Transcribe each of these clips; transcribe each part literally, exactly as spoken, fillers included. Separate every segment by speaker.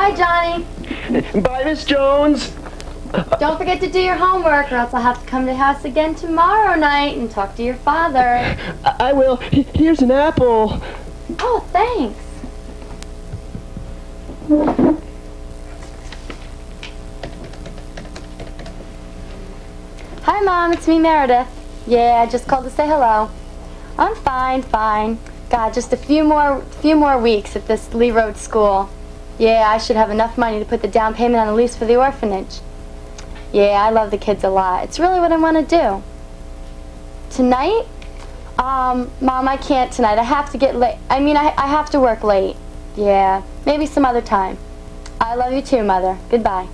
Speaker 1: Bye, Johnny.
Speaker 2: Bye, Miss Jones.
Speaker 1: Don't forget to do your homework, or else I'll have to come to the house again tomorrow night and talk to your father.
Speaker 2: I will. Here's an apple.
Speaker 1: Oh, thanks. Hi, Mom. It's me, Meredith. Yeah, I just called to say hello. I'm fine, fine. God, just a few more, few more weeks at this Lee Road school. Yeah, I should have enough money to put the down payment on the lease for the orphanage. Yeah, I love the kids a lot. It's really what I want to do. Tonight? Um, Mom, I can't tonight. I have to get late. I mean, I, I have to work late. Yeah, maybe some other time. I love you too, Mother. Goodbye.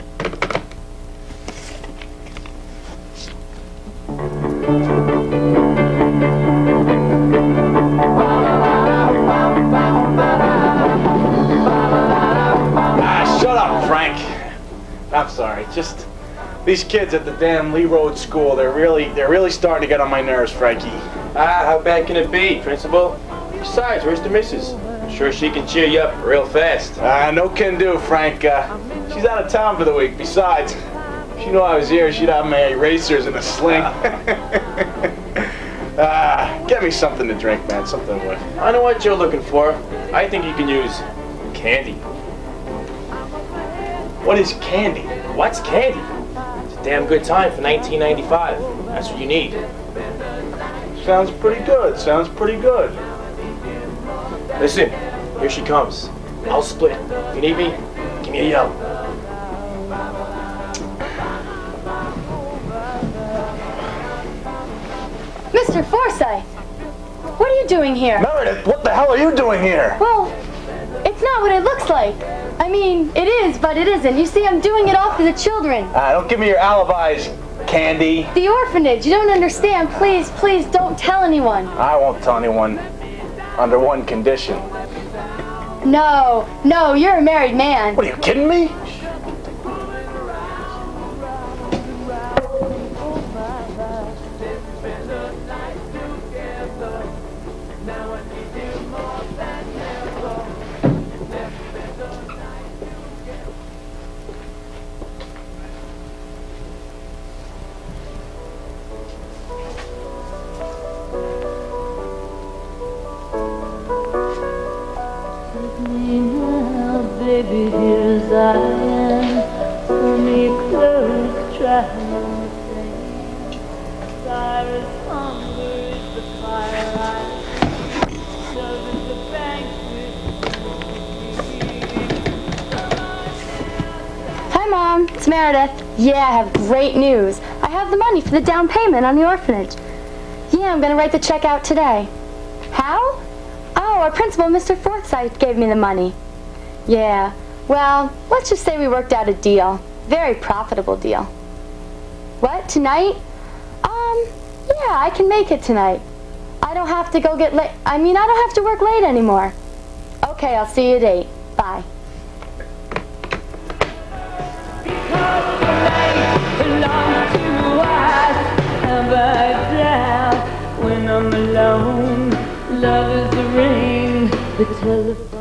Speaker 3: Ah, shut up, Frank. I'm sorry. Just these kids at the damn Lee Road school, they're really they're really starting to get on my nerves, Frankie.
Speaker 4: Ah, how bad can it be, Principal? Besides, where's the missus? I'm sure she can cheer you up real fast.
Speaker 3: Ah, no can do, Frank. Uh, she's out of town for the week. Besides, if she knew I was here, she'd have my erasers in a sling. Ah, get me something to drink, man. Something with.
Speaker 4: I know what you're looking for. I think you can use candy.
Speaker 3: What is candy?
Speaker 4: What's candy? It's a damn good time for nineteen ninety-five. That's what you need.
Speaker 3: Sounds pretty good. Sounds pretty good.
Speaker 4: Listen, here she comes. I'll split. If you need me, give me a yell.
Speaker 1: Mister Forsythe, what are you doing here?
Speaker 3: Meredith, what the hell are you doing here?
Speaker 1: Well, it's not what it looks like. I mean, it is, but it isn't. You see, I'm doing it all for the children.
Speaker 3: Ah, don't give me your alibis, Candy.
Speaker 1: The orphanage. You don't understand. Please, please don't tell anyone.
Speaker 3: I won't tell anyone. Under one condition.
Speaker 1: No, no, you're a married man.
Speaker 3: What, are you kidding me?
Speaker 5: Baby, here's I am, pull me close, try to say, Cyrus hunger is the fire I love is the banquet.
Speaker 1: Hi, Mom. It's Meredith. Yeah, I have great news. I have the money for the down payment on the orphanage. Yeah, I'm going to write the check out today. How? Oh, our principal, Mister Forsythe, gave me the money. Yeah, well, let's just say we worked out a deal. Very profitable deal. What, tonight? Um, yeah, I can make it tonight. I don't have to go get late. I mean, I don't have to work late anymore. Okay, I'll see you at eight. Bye.
Speaker 5: Because the night belongs to us, and by down when I'm alone, love is the ring, the telephone.